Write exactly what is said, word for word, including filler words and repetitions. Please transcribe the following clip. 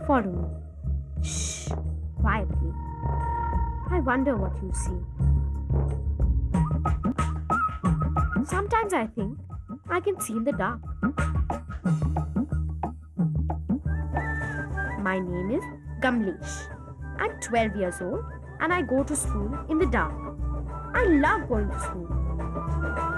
Follow me. Shh, quietly. I wonder what you see. Sometimes I think I can see in the dark. My name is Gamlesh. I'm twelve years old and I go to school in the dark. I love going to school.